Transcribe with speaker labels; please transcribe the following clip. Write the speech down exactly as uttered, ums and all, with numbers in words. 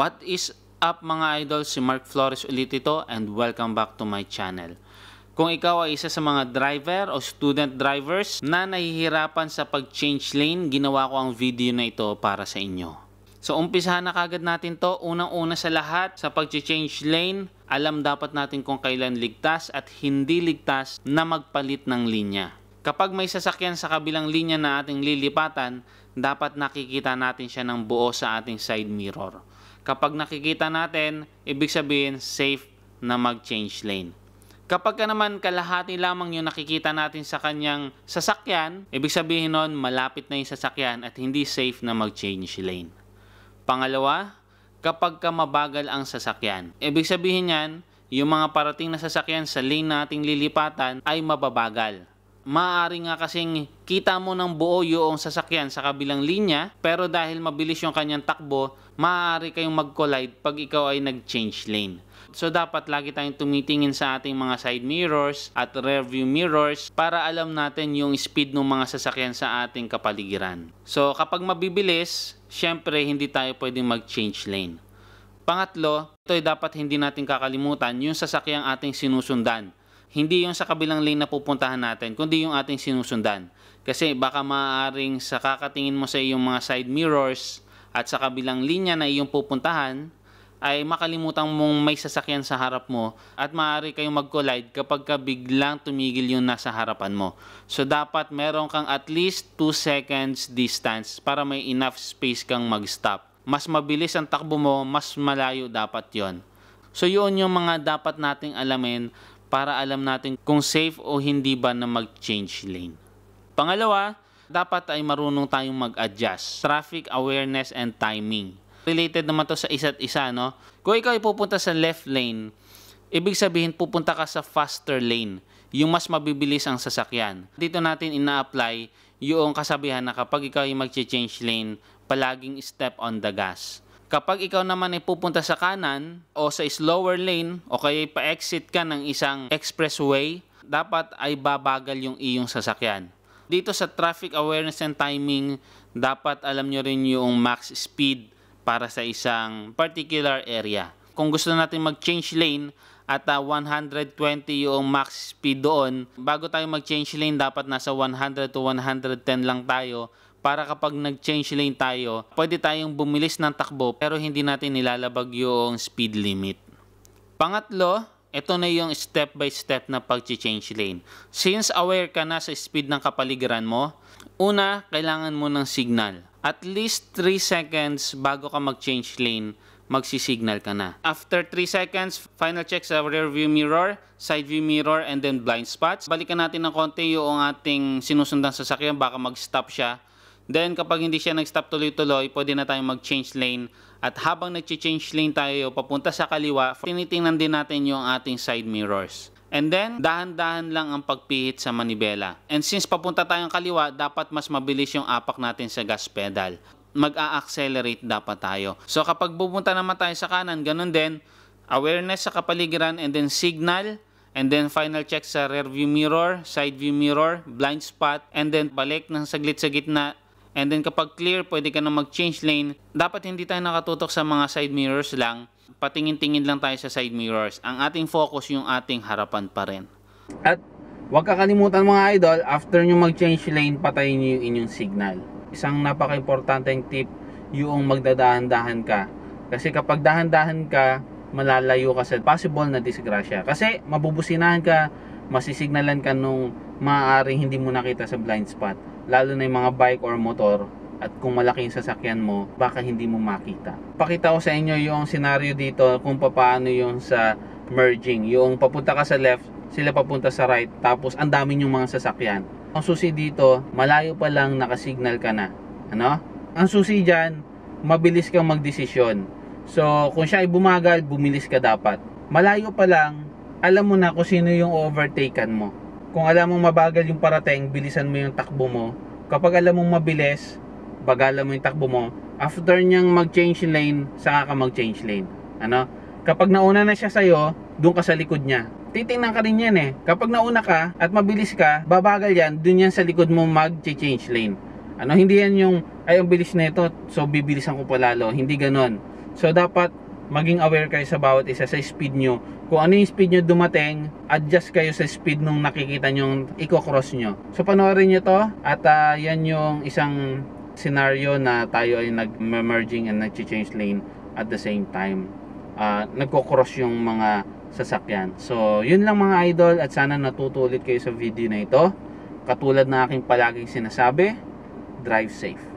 Speaker 1: What is up mga idol? Si Mark Flores ulit ito and welcome back to my channel. Kung ikaw ay isa sa mga driver o student drivers na nahihirapan sa pag-change lane, ginawa ko ang video na ito para sa inyo. So umpisahan na kagad natin to. Unang-una sa lahat, sa pag-change lane, alam dapat natin kung kailan ligtas at hindi ligtas na magpalit ng linya. Kapag may sasakyan sa kabilang linya na ating lilipatan, dapat nakikita natin siya ng buo sa ating side mirror. Kapag nakikita natin, ibig sabihin safe na mag-change lane. Kapag ka naman kalahati lamang yung nakikita natin sa kanyang sasakyan, ibig sabihin nun malapit na yung sasakyan at hindi safe na mag-change lane. Pangalawa, kapag ka mabagal ang sasakyan, ibig sabihin yan, yung mga parating na sasakyan sa lane na ating lilipatan ay mababagal. Maaari nga kasing kita mo ng buo yung sasakyan sa kabilang linya, pero dahil mabilis yung kanyang takbo, maaari kayong mag-collide pag ikaw ay nag-change lane. So dapat lagi tayong tumitingin sa ating mga side mirrors at rear view mirrors para alam natin yung speed ng mga sasakyan sa ating kapaligiran. So kapag mabibilis, syempre hindi tayo pwedeng mag-change lane. Pangatlo, ito ay dapat hindi natin kakalimutan yung sasakyang ating sinusundan. Hindi yung sa kabilang lane na pupuntahan natin, kundi yung ating sinusundan. Kasi baka maaaring sa kakatingin mo sa iyong mga side mirrors at sa kabilang linya na iyong pupuntahan, ay makalimutan mong may sasakyan sa harap mo at maaari kayong mag-collide kapag ka biglang tumigil yung nasa harapan mo. So dapat meron kang at least two seconds distance para may enough space kang mag-stop. Mas mabilis ang takbo mo, mas malayo dapat yon. So yun yung mga dapat nating alamin para alam natin kung safe o hindi ba na mag-change lane. Pangalawa, dapat ay marunong tayong mag-adjust. Traffic awareness and timing. Related naman to sa isa't isa, no? Kung ikaw ay pupunta sa left lane, ibig sabihin pupunta ka sa faster lane, yung mas mabibilis ang sasakyan. Dito natin ina-apply yung kasabihan na kapag ikaw ay mag-change lane, palaging step on the gas. Kapag ikaw naman ay pupunta sa kanan o sa slower lane o kaya pa-exit ka ng isang expressway, dapat ay babagal yung iyong sasakyan. Dito sa traffic awareness and timing, dapat alam nyo rin yung max speed para sa isang particular area. Kung gusto natin mag-change lane at uh, one hundred twenty yung max speed doon, bago tayo mag-change lane, dapat nasa one hundred to one hundred ten lang tayo. Para kapag nag-change lane tayo, pwede tayong bumilis ng takbo pero hindi natin nilalabag yung speed limit. Pangatlo, ito na yung step by step na pag-change lane. Since aware ka na sa speed ng kapaligiran mo, una, kailangan mo ng signal. At least three seconds bago ka mag-change lane, magsisignal ka na. After three seconds, final check sa rear view mirror, side view mirror, and then blind spots. Balikan natin ng konti yung ating sinusundan sa sasakyan, baka mag-stop siya. Then kapag hindi siya nag-stop tuloy-tuloy, pwede na tayong mag-change lane. At habang nag-change lane tayo, papunta sa kaliwa, tinitingnan din natin yung ating side mirrors. And then, dahan-dahan lang ang pagpihit sa manibela. And since papunta tayong kaliwa, dapat mas mabilis yung apak natin sa gas pedal. Mag-a-accelerate dapat tayo. So kapag pupunta naman tayo sa kanan, ganun din. Awareness sa kapaligiran and then signal. And then final check sa rear view mirror, side view mirror, blind spot. And then balik ng saglit sa gitna. And then kapag clear, pwede ka na mag-change lane. Dapat hindi tayo nakatutok sa mga side mirrors lang. Patingin-tingin lang tayo sa side mirrors. Ang ating focus yung ating harapan pa rin. At huwag kakalimutan mga idol, after nyo mag-change lane, patayin nyo yung inyong signal. Isang napaka-importanteng tip, yung magdadahan-dahan ka. Kasi kapag dahan-dahan ka, malalayo ka sa possible na disgrasya. Kasi mabubusinahan ka, masisignalan ka nung maaaring hindi mo nakita sa blind spot. Lalo na yung mga bike or motor, at kung malaki yung sasakyan mo, baka hindi mo makita. Pakita ko sa inyo yung scenario dito kung paano yung sa merging. Yung papunta ka sa left, sila papunta sa right, tapos ang dami yung mga sasakyan. Ang susi dito, malayo pa lang nakasignal ka na. Ano? Ang susi dyan, mabilis kang magdesisyon. So kung siya ay bumagal, bumilis ka dapat. Malayo pa lang, alam mo na kung sino yung overtaken mo. Kung alam mong mabagal yung parating, bilisan mo yung takbo mo. Kapag alam mong mabilis, bagalan mo yung takbo mo. After niyang mag-change lane, saka ka mag-change lane. Ano? Kapag nauna na siya sa'yo, doon ka sa likod niya. Titingnan ka rin yan eh. Kapag nauna ka at mabilis ka, babagal yan, doon yan sa likod mo mag-change lane. Ano? Hindi yan yung, ay ang bilis na ito, so bibilisan ko pa lalo. Hindi ganon. So dapat maging aware kayo sa bawat isa sa speed nyo. Kung ano yung speed nyo dumating, adjust kayo sa speed nung nakikita nyo i-cross nyo. So panoorin nyo to, at uh, yan yung isang scenario na tayo ay nag-merging and nag-change lane at the same time. Uh, nagko-cross yung mga sasakyan. So yun lang mga idol, at sana natuto ulit kayo sa video na ito. Katulad na aking palaging sinasabi, drive safe.